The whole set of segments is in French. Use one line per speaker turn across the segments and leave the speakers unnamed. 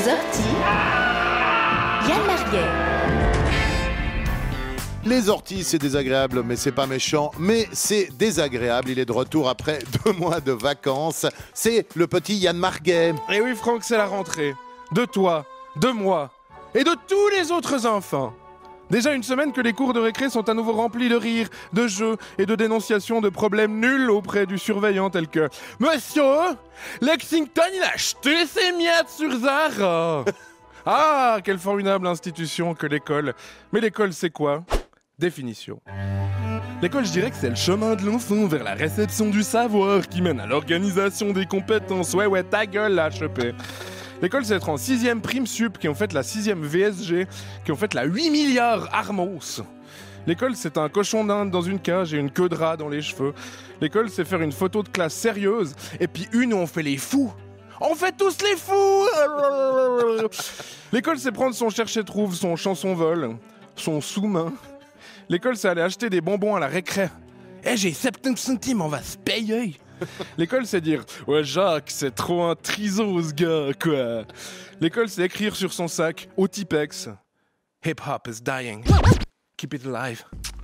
orties, Yann Marguet.
Les orties, c'est désagréable, mais c'est pas méchant, mais c'est désagréable. Il est de retour après 2 mois de vacances. C'est le petit Yann Marguet.
Et oui, Franck, c'est la rentrée. De toi, de moi et de tous les autres enfants. Déjà une semaine que les cours de récré sont à nouveau remplis de rires, de jeux et de dénonciations de problèmes nuls auprès du surveillant tels que « Monsieur, Lexington, il a jeté ses miettes sur Zara !» Ah, quelle formidable institution que l'école. Mais l'école, c'est quoi ? Définition. L'école, je dirais que c'est le chemin de l'enfant vers la réception du savoir qui mène à l'organisation des compétences. Ouais, ta gueule, là, HEP. L'école, c'est être en 6e prime sup, qui ont fait la 6e VSG, qui ont fait la 8 milliards Armos. L'école, c'est un cochon d'Inde dans une cage et une queue de rat dans les cheveux. L'école, c'est faire une photo de classe sérieuse, et puis une où on fait les fous. On fait tous les fous. L'école, c'est prendre son cherche-et-trouve, son chanson-vol, son sous-main. L'école, c'est aller acheter des bonbons à la récré. J'ai 70 centimes, on va se payer. L'école, c'est dire « Ouais, Jacques, c'est trop un triso, ce gars, quoi. » L'école, c'est écrire sur son sac, au Tipex « Hip-hop is dying. Keep it alive. »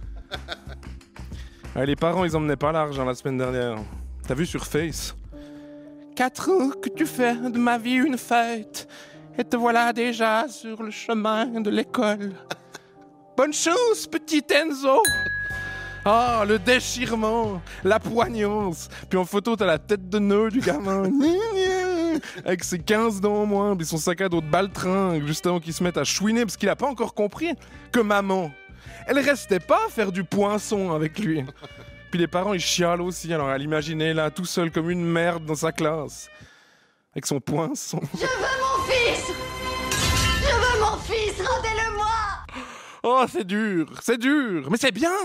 Les parents, ils emmenaient pas l'argent la semaine dernière. T'as vu sur Face ? 4 ans que tu fais de ma vie une fête, et te voilà déjà sur le chemin de l'école. Bonne chance, petit Enzo. Ah, le déchirement, la poignance. Puis en photo, t'as la tête de nœud du gamin. Avec ses 15 dents en moins, puis son sac à dos de baltringue, juste avant qu'il se mette à chouiner, parce qu'il a pas encore compris que maman, elle restait pas à faire du poinçon avec lui. Puis les parents, ils chialent aussi, alors à l'imaginer là, tout seul comme une merde dans sa classe. Avec son poinçon.
Je veux mon fils! Je veux mon fils, rendez-le-moi!
Oh, c'est dur, mais c'est bien.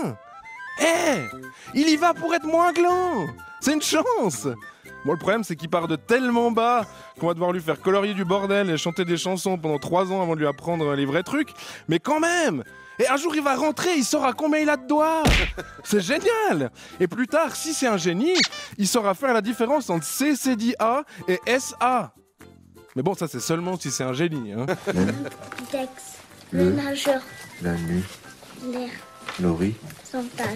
Il y va pour être moins gland. C'est une chance. Bon, le problème, c'est qu'il part de tellement bas qu'on va devoir lui faire colorier du bordel et chanter des chansons pendant 3 ans avant de lui apprendre les vrais trucs. Mais quand même. Et un jour, il va rentrer, il saura combien il a de doigts. C'est génial. Et plus tard, si c'est un génie, il saura faire la différence entre C, C, D, A et S, A. Mais bon, ça, c'est seulement si c'est un génie. Hein.
Dex, le nageur,
La nuit,
l'air,
l'auriculaire.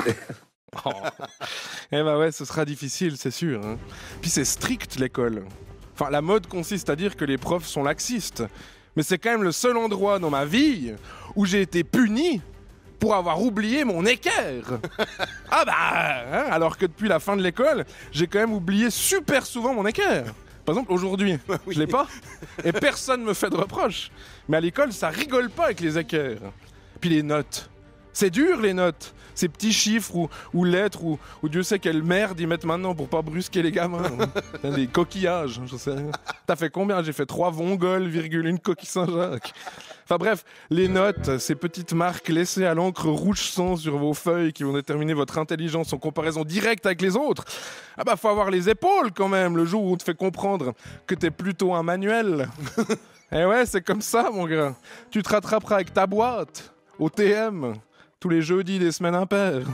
Oh. Eh ben ouais, ce sera difficile, c'est sûr. Hein. Puis c'est strict, l'école. Enfin, la mode consiste à dire que les profs sont laxistes. Mais c'est quand même le seul endroit dans ma vie où j'ai été puni pour avoir oublié mon équerre. Ah bah, hein, alors que depuis la fin de l'école, j'ai quand même oublié super souvent mon équerre. Par exemple, aujourd'hui, je l'ai pas, et personne me fait de reproches. Mais à l'école, ça rigole pas avec les équerres. Puis les notes. C'est dur, les notes. Ces petits chiffres ou lettres ou Dieu sait quelle merde ils mettent maintenant pour pas brusquer les gamins. Des coquillages, je sais rien. T'as fait combien ? J'ai fait 3 vongoles, une coquille Saint-Jacques. Enfin bref, les notes, ces petites marques laissées à l'encre rouge sang sur vos feuilles qui vont déterminer votre intelligence en comparaison directe avec les autres. Ah bah faut avoir les épaules quand même le jour où on te fait comprendre que t'es plutôt un manuel. Eh ouais, c'est comme ça mon gars. Tu te rattraperas avec ta boîte, au TM. Tous les jeudis des semaines impaires.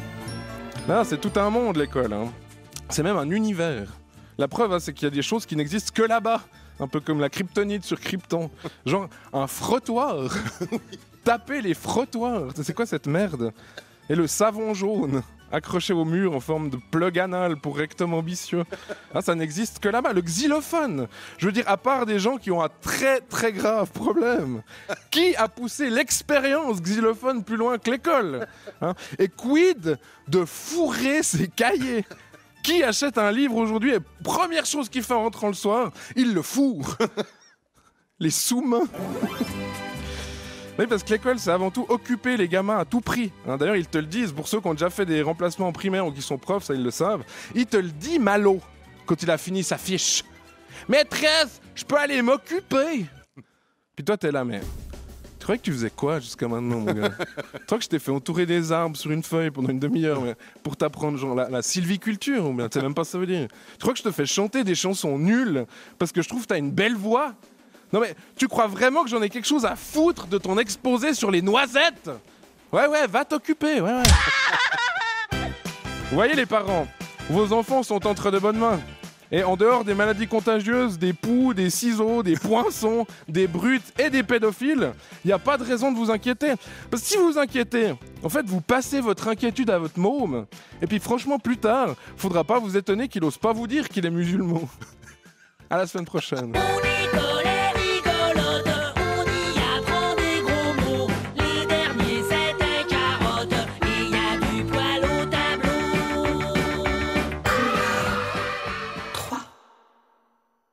Là, c'est tout un monde, l'école. Hein. C'est même un univers. La preuve, hein, c'est qu'il y a des choses qui n'existent que là-bas. Un peu comme la kryptonite sur Krypton. Genre, un frottoir. Taper les frottoirs. C'est quoi cette merde ? Et le savon jaune, accroché au mur en forme de plug anal pour rectum ambitieux. Hein, ça n'existe que là-bas. Le xylophone. Je veux dire, à part des gens qui ont un très très grave problème. Qui a poussé l'expérience xylophone plus loin que l'école, hein ? Et quid de fourrer ses cahiers ? Qui achète un livre aujourd'hui et première chose qu'il fait en rentrant le soir, il le fourre. Les sous-mains. Oui, parce que l'école, c'est avant tout occuper les gamins à tout prix. Hein, d'ailleurs, ils te le disent, pour ceux qui ont déjà fait des remplacements en primaire ou qui sont profs, ça ils le savent. Il te le dit Malo, quand il a fini sa fiche. Maîtresse, je peux aller m'occuper. Puis toi, t'es là, mais... Tu croyais que tu faisais quoi jusqu'à maintenant, mon gars ? Tu crois que je t'ai fait entourer des arbres sur une feuille pendant une demi-heure pour t'apprendre genre la sylviculture ou bien tu sais même pas ce que ça veut dire. Tu crois que je te fais chanter des chansons nulles parce que je trouve que t'as une belle voix ? Non mais, tu crois vraiment que j'en ai quelque chose à foutre de ton exposé sur les noisettes ? Ouais, va t'occuper, ouais. Vous voyez les parents, vos enfants sont entre de bonnes mains. Et en dehors des maladies contagieuses, des poux, des ciseaux, des poinçons, des brutes et des pédophiles, il n'y a pas de raison de vous inquiéter. Parce que si vous vous inquiétez, en fait, vous passez votre inquiétude à votre môme. Et puis franchement, plus tard, faudra pas vous étonner qu'il ose pas vous dire qu'il est musulman. À la semaine prochaine.